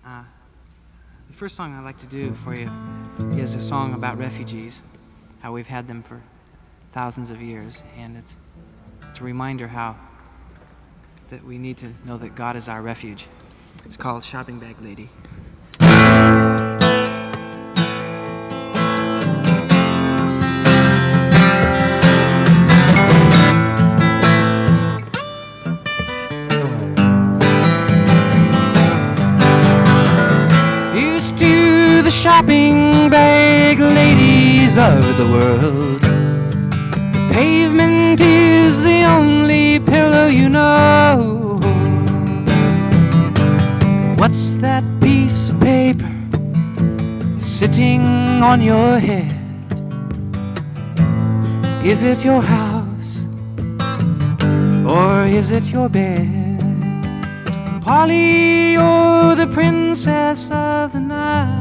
The first song I'd like to do for you is a song about refugees, how we've had them for thousands of years, and it's a reminder that we need to know that God is our refuge. It's called Shopping Bag Lady. The shopping bag ladies of the world, the pavement is the only pillow you know. What's that piece of paper sitting on your head? Is it your house or is it your bed? Polly, you're the princess of the night.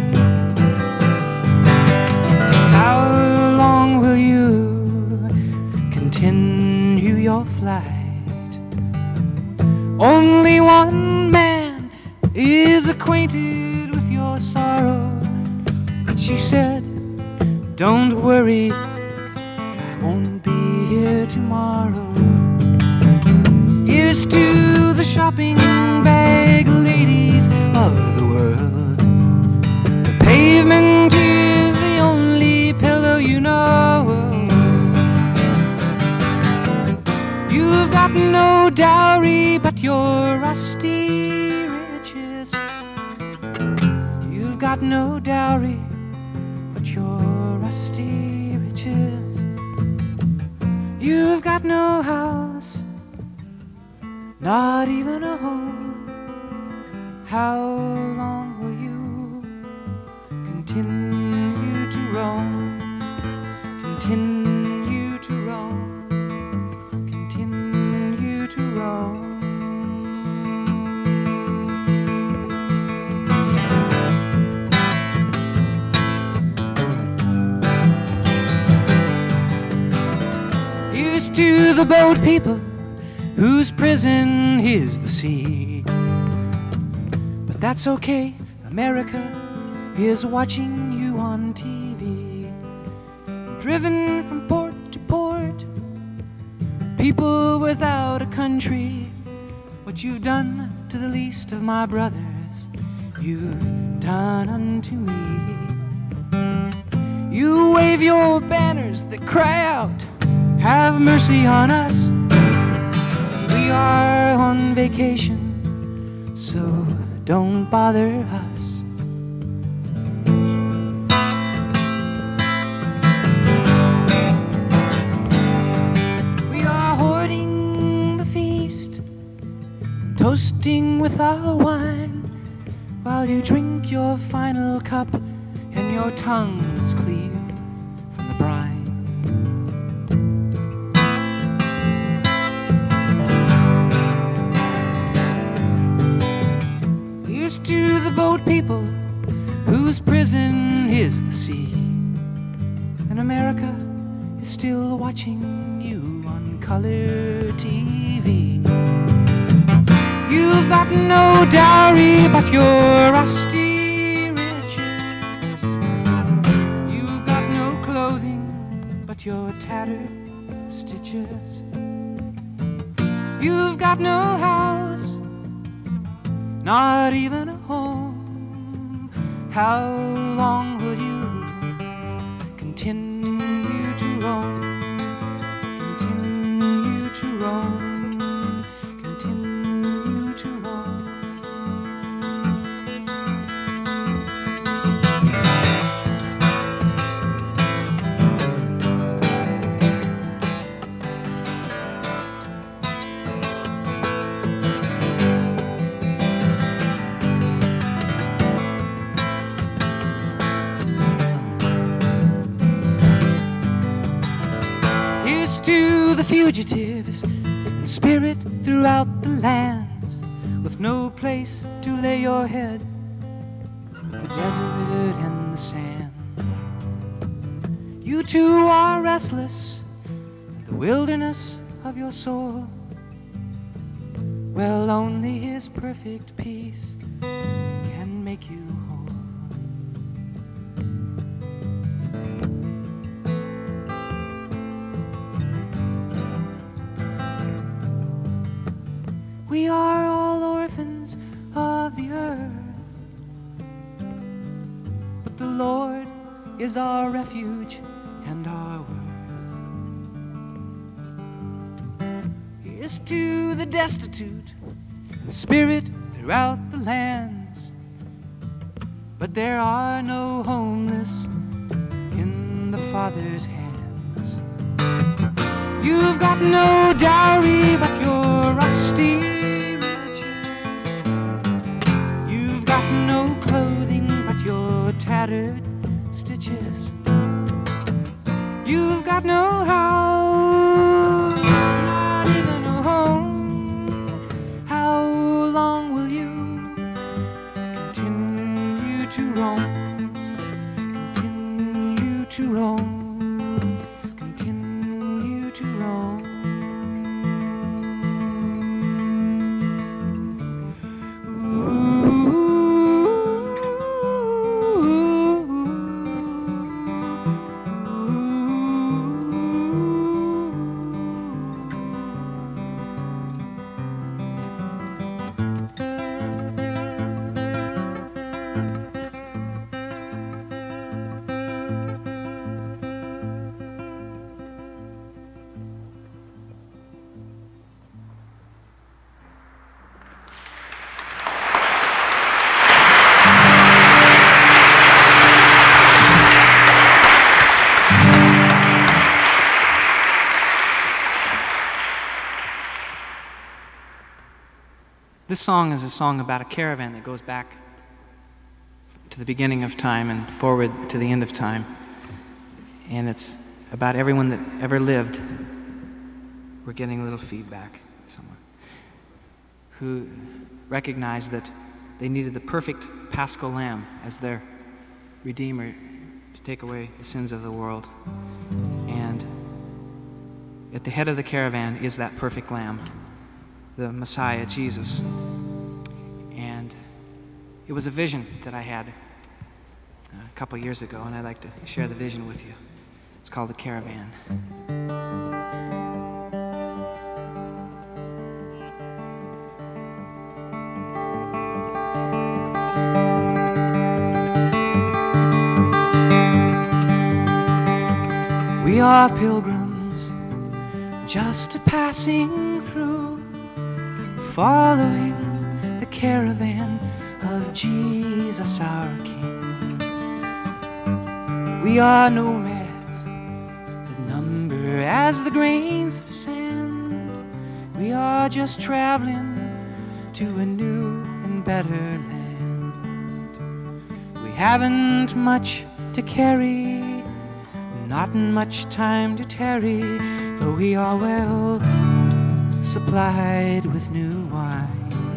How long will you continue your flight? Only one man is acquainted with your sorrow, but she said, don't worry, I won't be here tomorrow. Here's to the shopping bag ladies of the world. The pavement is the only pillow you know. You've got no dowry but your rusty riches. You've got no dowry but your rusty riches. You've got no house, not even a home. How long will you continue to roam? Continue to roam. Continue to roam. Here's to the boat people whose prison is the sea. But that's okay, America is watching you on TV. Driven from port to port, people without a country. What you've done to the least of my brothers, you've done unto me. You wave your banners that cry out, have mercy on us. We are on vacation, so don't bother us. We are hoarding the feast, toasting with our wine, while you drink your final cup and your tongues cleave from the brine. To the boat people whose prison is the sea, and America is still watching you on color TV. You've got no dowry but your rusty riches. You've got no clothing but your tattered stitches. You've got no house, not even a home. How long will you continue to roam? Continue to roam. Continue to roam. To the fugitives in spirit throughout the lands, with no place to lay your head but the desert and the sand. You too are restless in the wilderness of your soul. Well, only His perfect peace can make you whole. We are all orphans of the earth, but the Lord is our refuge and our worth. He is to the destitute in spirit throughout the lands, but there are no homeless in the Father's hands. You've got no dowry but your rusty riches. You've got no clothing but your tattered stitches. You've got no house, not even a home. How long will you continue to roam? Continue to roam. Continue to roam. This song is a song about a caravan that goes back to the beginning of time and forward to the end of time. And it's about everyone that ever lived. We're getting a little feedback, someone who recognized that they needed the perfect Paschal Lamb as their Redeemer to take away the sins of the world. And at the head of the caravan is that perfect Lamb, the Messiah, Jesus. And it was a vision that I had a couple years ago, and I'd like to share the vision with you. It's called the Caravan. We are pilgrims, just passing through, following the caravan of Jesus our King. We are nomads that number as the grains of sand. We are just traveling to a new and better land. We haven't much to carry, not much time to tarry, though we are well supplied with new wine.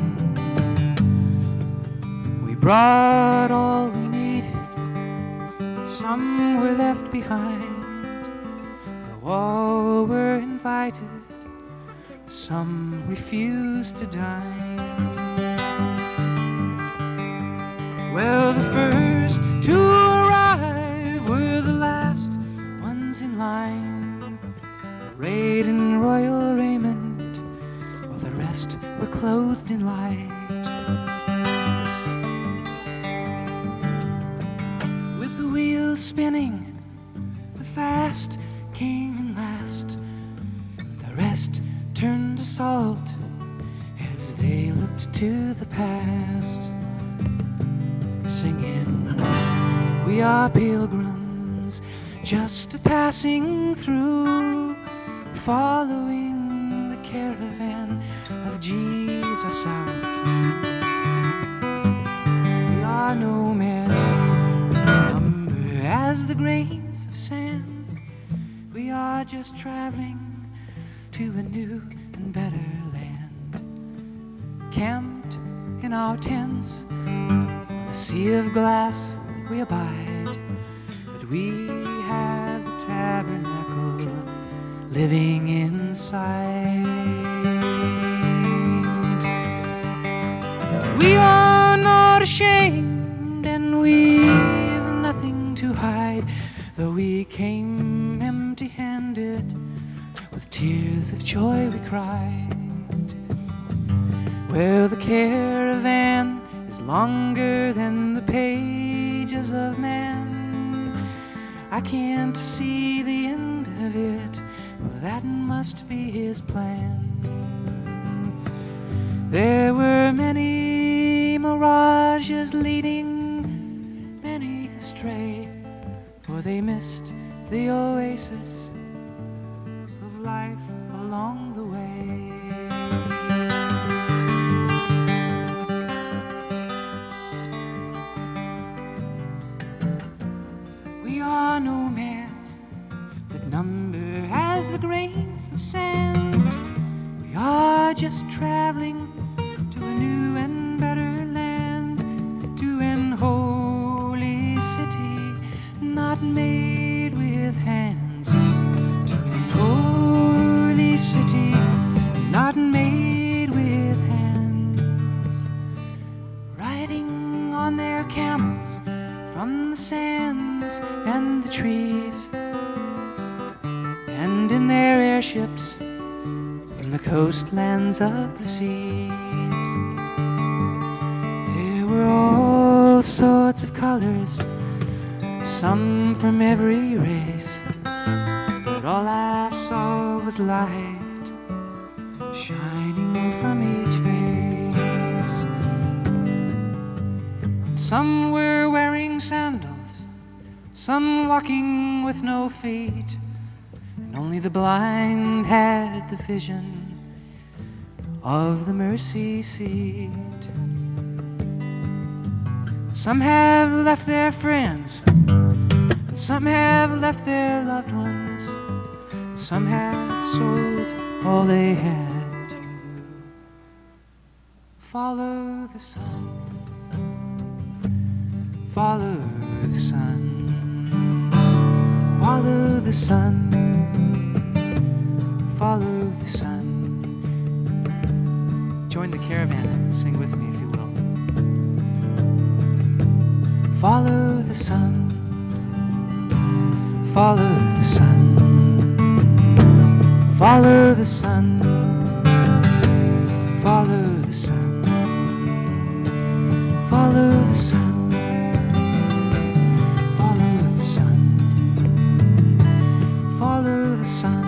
We brought all we needed, but some were left behind. Though all were invited, some refused to dine. Well, the first to arrive were the last ones in line, arrayed in royal raiment, while the rest were clothed in light. With the wheels spinning, the fast came in last. The rest turned to salt as they looked to the past, singing, we are pilgrims, just passing through, following the caravan of Jesus our King. We are nomads, number as the grains of sand. We are just traveling to a new and better land, camped in our tents, on a sea of glass we abide, but we have the tabernacle living inside. We are not ashamed Though we came empty-handed, with tears of joy we cried. Well, the caravan is longer than the pages of man. I can't see the end of it, well, that must be his plan. There were many mirages leading many astray, for they missed the oasis of life along the way. We are nomads that number as the grains of sand. We are just traveling to a new and better land, to an holy city not made with hands, to an holy city not made with hands. Riding on their camels from the sands and the trees, and in their airships from the coastlands of the seas. There were all sorts of colors, some from every race, but all I saw was light shining from each face. Some were wearing sandals, some walking with no feet, and only the blind had the vision of the mercy seat. Some have left their friends, and some have left their loved ones, and some have sold all they had to follow the sun, follow the sun, follow the sun, follow the sun. Join the caravan and sing with me if you will. Follow the sun, follow the sun, follow the sun, follow the sun, follow the sun, follow the sun, follow the sun.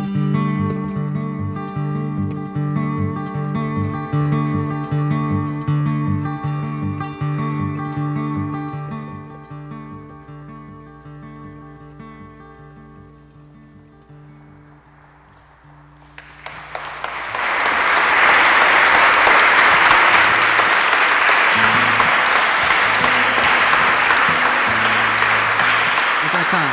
Time.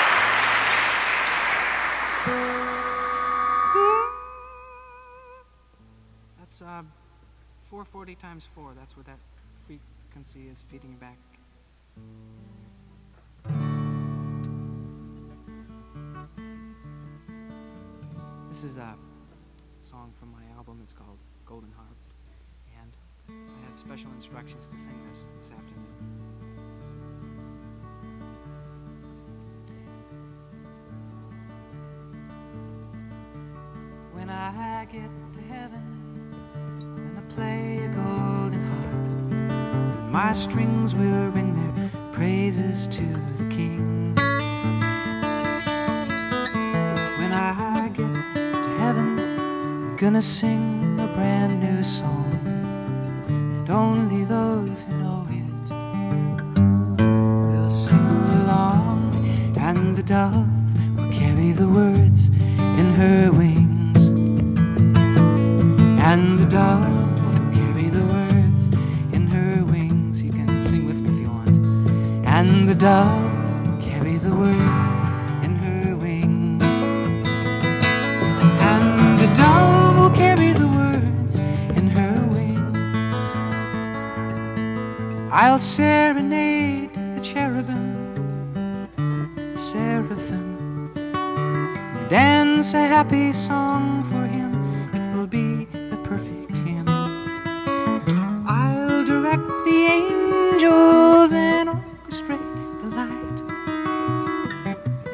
That's 440 times 4. That's what that frequency is feeding back. This is a song from my album. It's called Golden Harp, and I have special instructions to sing this afternoon. When I get to heaven, I'm gonna play a golden harp, and my strings will ring their praises to the King. When I get to heaven, I'm gonna sing a brand new song, and only those who know it will sing along, and the dove will carry the words in her wings. And the dove will carry the words in her wings. You can sing with me if you want. And the dove will carry the words in her wings. And the dove will carry the words in her wings. I'll serenade the cherubim, the seraphim, and dance a happy song for him. It will be perfect hymn. I'll direct the angels and orchestrate the light,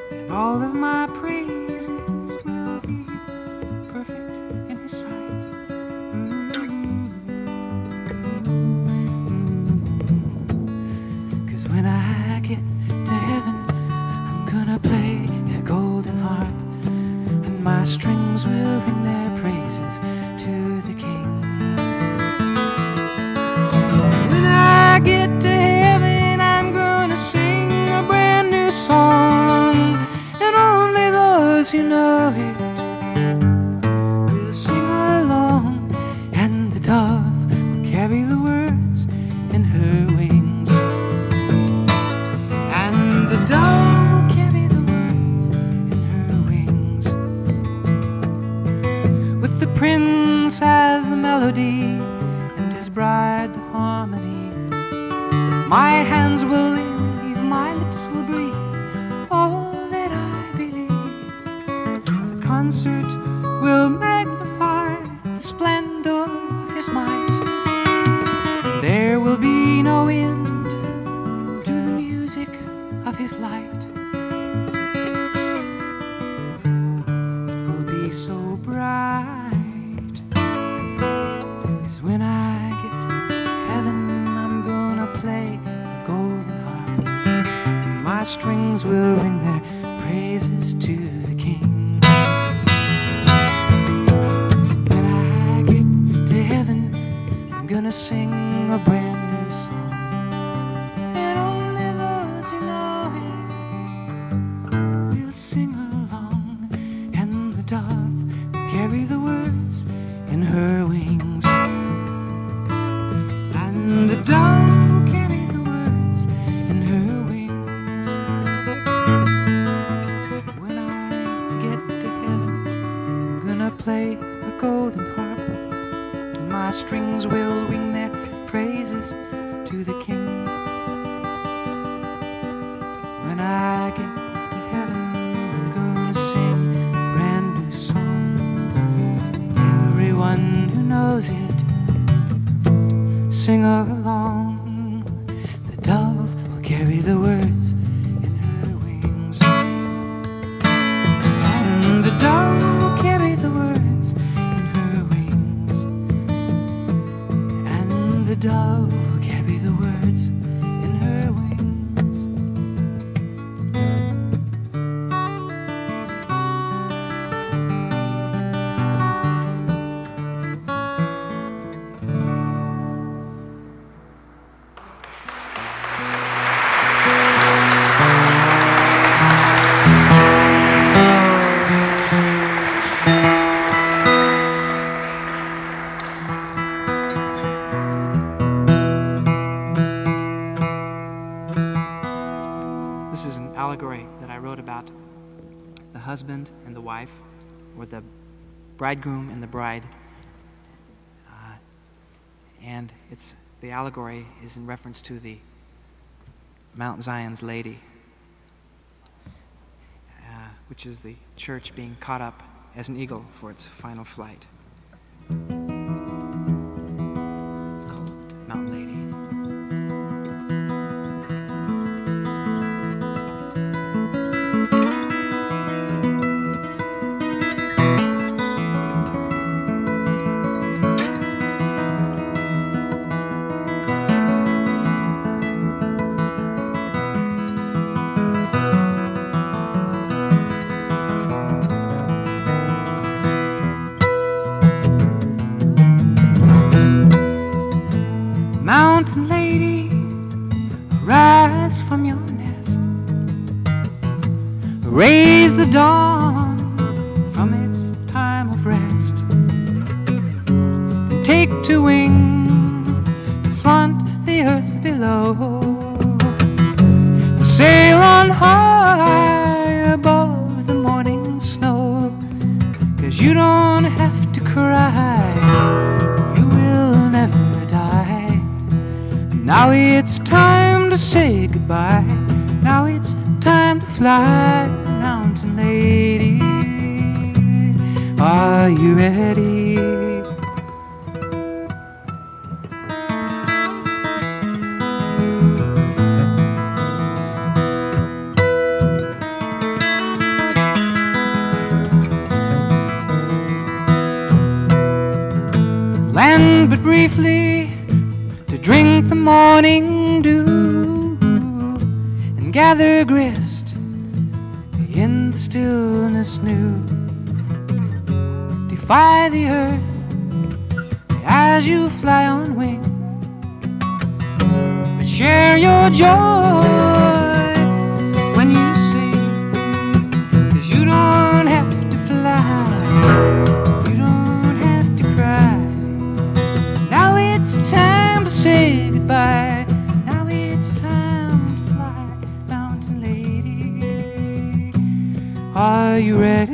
I get to heaven, I'm gonna sing a brand new song, and only those who know it will sing along. And the dove will carry the words in her wings, and the dove will carry the words in her wings, with the prince as the melody and his bride the harmony. My hands will leave, my lips will breathe all that I believe. The concert will magnify the splendor of his might. There will be no end to the music of his light. It will be so bright, 'cause when I get to heaven, I'm gonna play a golden harp, and my strings will ring their praises to the King. When I get to heaven, I'm gonna sing a brand new song, and only those who know it will sing along. And the dove will carry the words in her wings, and the dove will carry the words in her wings. When I get to heaven, I'm gonna play a golden harp, and my strings will ring their praises to the King. When I get to heaven, I'm gonna sing a brand new song. Everyone who knows it, sing along. The dove will carry the words in her wings, and the dove will carry the words in her wings, and the dove will carry the words in her wings. This is an allegory that I wrote about the husband and the wife, or the bridegroom and the bride. And the allegory is in reference to the Mount Zion's Lady, which is the church being caught up as an eagle for its final flight. It's called Mountain Lady. Mountain lady, rise from your nest, raise the dawn from its time of rest, and take to wing to flaunt the earth below, and sail on high above the morning snow, 'cause you don't have to cry, you will never die. Now it's time to say goodbye. Now it's time to fly, mountain lady. Are you ready? Land but briefly to drink the morning dew and gather grist in the stillness new. Defy the earth as you fly on wing, share your joy when you sing, 'cause you don't have to fly, you don't have to cry. Now it's time to say goodbye. Now it's time to fly, mountain lady. Are you ready?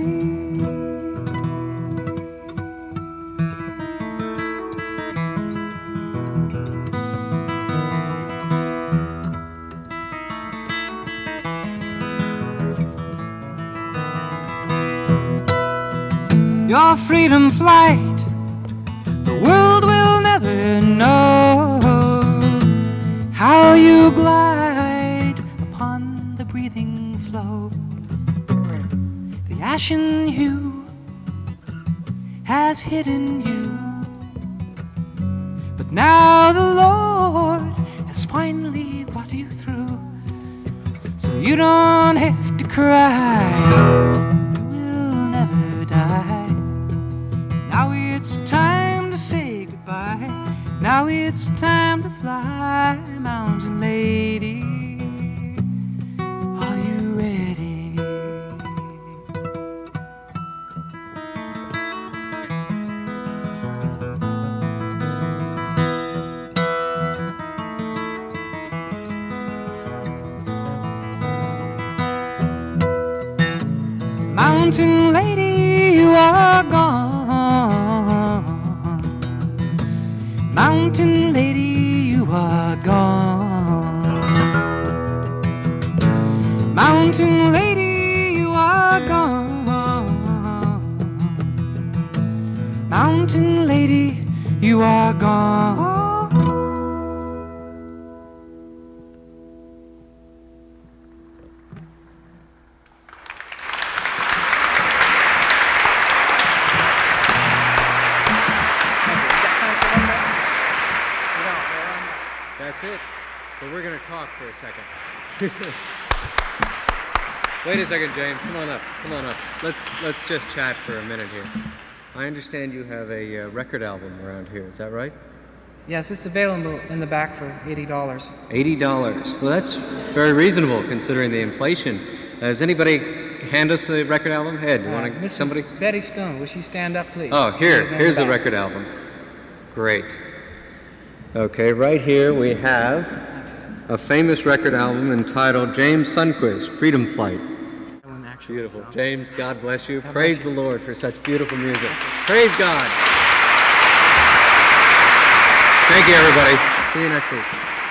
Your freedom flight, the world will never know how you glide upon the breathing flow. The ashen hue has hidden you, but now the Lord has finally brought you through, so you don't have to cry, you will never die. Now it's time to say goodbye. Now it's time to fly, mountain lady. Are you ready? Mountain lady, you are gone. Mountain lady, you are gone. Mountain lady, you are gone. Mountain lady, you are gone. That's it. But we're going to talk for a second. Wait a second, James. Come on up. Come on up. Let's just chat for a minute here. I understand you have a record album around here. Is that right? Yes, it's available in the back for $80. $80. Well, that's very reasonable considering the inflation. Does anybody hand us the record album? Ed, you want to? Somebody? Betty Stone. Will she stand up, please? Oh, here's the record album. Great. Okay, right here we have a famous record album entitled James Sundquist, Freedom Flight. Beautiful. So. James, God bless you. Praise the Lord for such beautiful music. Praise God. Thank you, everybody. See you next week.